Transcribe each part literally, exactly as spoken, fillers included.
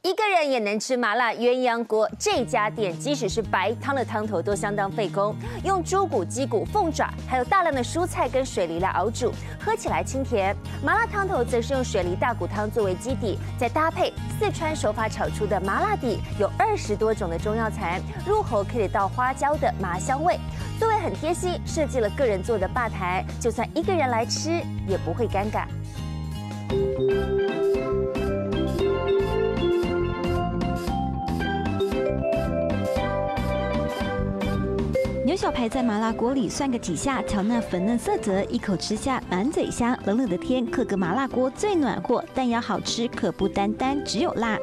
一个人也能吃麻辣鸳鸯锅，这家店即使是白汤的汤头都相当费工，用猪骨、鸡骨、凤爪，还有大量的蔬菜跟水梨来熬煮，喝起来清甜。麻辣汤头则是用水梨大骨汤作为基底，再搭配四川手法炒出的麻辣底，有二十多种的中药材，入口可以到花椒的麻香味。座位很贴心，设计了个人坐的吧台，就算一个人来吃也不会尴尬。 牛小排在麻辣锅里涮个几下，调那粉嫩色泽，一口吃下满嘴香。冷冷的天，刻个麻辣锅最暖和，但要好吃可不单单只有辣。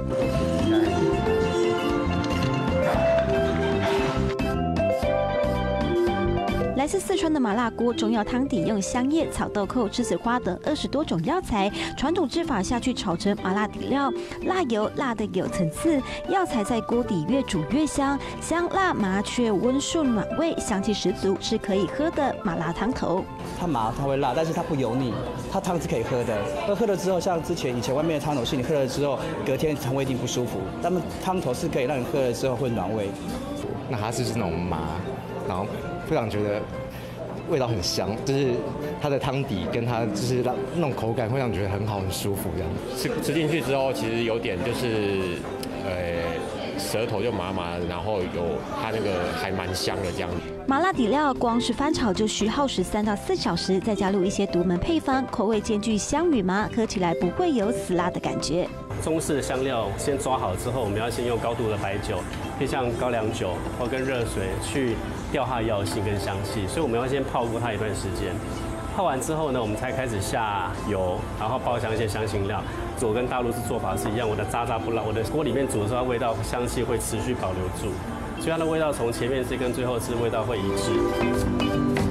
来自四川的麻辣锅，中药汤底用香叶、草豆蔻、栀子花等二十多种药材，传统制法下去炒成麻辣底料，辣油辣的有层次，药材在锅底越煮越香，香辣麻却温顺暖胃，香气十足，是可以喝的麻辣汤头。 它麻它会辣，但是它不油腻，它汤是可以喝的。而喝了之后，像之前以前外面的汤头是你喝了之后，隔天肠胃一定不舒服，但是汤头是可以让你喝了之后会暖胃。 那它是那种麻，然后。 非常觉得味道很香，就是它的汤底跟它就是那种口感会让你觉得很好很舒服这样。 吃吃进去之后，其实有点就是呃舌头就麻麻的，然后有它那个还蛮香的这样。 麻辣底料光是翻炒就需耗时三到四小时，再加入一些独门配方，口味兼具香与麻，喝起来不会有死辣的感觉。 中式的香料先抓好之后，我们要先用高度的白酒，配上高粱酒或跟热水去调它的药性跟香气，所以我们要先泡过它一段时间。泡完之后呢，我们才开始下油，然后爆香一些香辛料。我跟大陆是做法是一样，我的渣渣不辣，我的锅里面煮的时候味道香气会持续保留住，所以它的味道从前面吃跟最后吃味道会一致。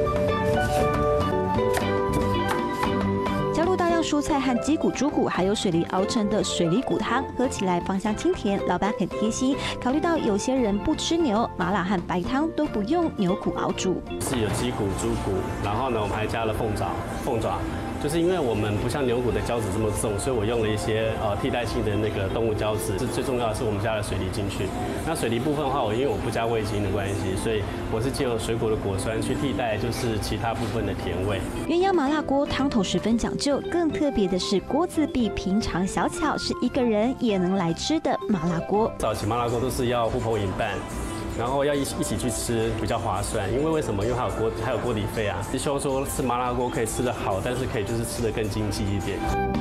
加入大量蔬菜和鸡骨、猪骨，还有水梨熬成的水梨骨汤，喝起来芳香清甜。老板很贴心，考虑到有些人不吃牛，麻辣和白汤都不用牛骨熬煮， 是有鸡骨、猪骨，然后呢，我们还加了凤爪，凤爪。 就是因为我们不像牛骨的胶质这么重，所以我用了一些呃替代性的那个动物胶质。是最重要的是我们加了水梨进去。那水梨部分的话，我因为我不加味精的关系，所以我是借由水果的果酸去替代，就是其他部分的甜味。 鸳鸯麻辣锅汤头十分讲究，更特别的是锅子比平常小巧，是一个人也能来吃的麻辣锅。 早期麻辣锅都是要呼朋引伴。 然后要一一起去吃比较划算，因为为什么？因为还有锅还有锅底费啊。希望说吃麻辣锅可以吃得好，但是可以就是吃得更经济一点。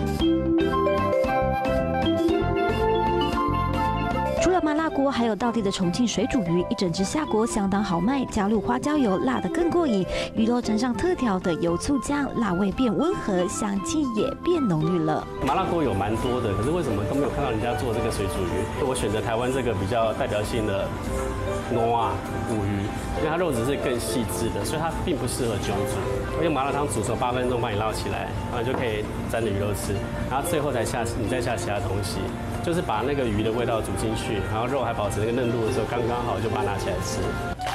除了麻辣锅，还有道地的重庆水煮鱼，一整只下锅相当豪迈，加入花椒油，辣得更过瘾。鱼肉沾上特调的油醋酱，辣味变温和，香气也变浓郁了。 麻辣锅有蛮多的，可是为什么都没有看到人家做这个水煮鱼？我选择台湾这个比较代表性的。 挪啊，古鱼，因为它肉质是更细致的，所以它并不适合久煮。用麻辣汤煮熟八分钟，把你捞起来，然后就可以沾着鱼肉吃。然后最后才下，你再下其他东西，就是把那个鱼的味道煮进去，然后肉还保持那个嫩度的时候，刚刚好就把它拿起来吃。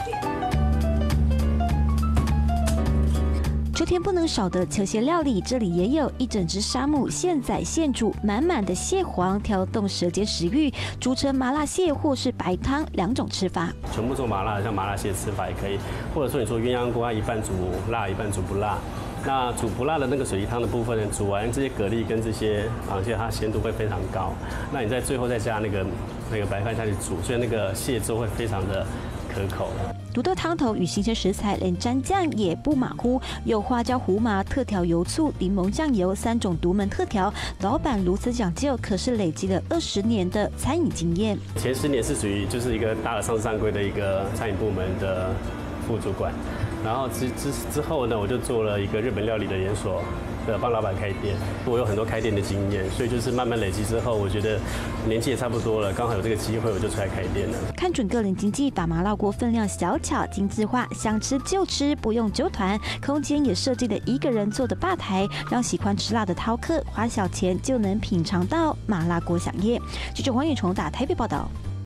秋天不能少的球蟹料理，这里也有一整只沙姆现宰现煮，满满的蟹黄挑动舌尖食欲，煮成麻辣蟹或是白汤两种吃法。 全部做麻辣，像麻辣蟹吃法也可以，或者说你说鸳鸯锅，它一半煮辣，一半煮不辣。那煮不辣的那个水梨汤的部分呢，煮完这些蛤蜊跟这些螃蟹，它鲜度会非常高。那你在最后再加那个那个白饭下去煮，所以那个蟹粥会非常的可口。 独特汤头与新鲜食材，连蘸酱也不马虎，有花椒、胡麻、特调油醋、柠檬酱油三种独门特调。老板如此讲究，可是累积了二十年的餐饮经验。 前十年是属于就是一个大的上市上柜的一个餐饮部门的副主管，然后之之之后呢，我就做了一个日本料理的连锁。 的帮老板开店，我有很多开店的经验，所以就是慢慢累积之后，我觉得年纪也差不多了，刚好有这个机会，我就出来开店了。 看准个人经济，把麻辣锅分量小巧精致化，想吃就吃，不用揪团。空间也设计了一个人坐的吧台，让喜欢吃辣的饕客花小钱就能品尝到麻辣锅飨宴。记者黄远崇打台北报道。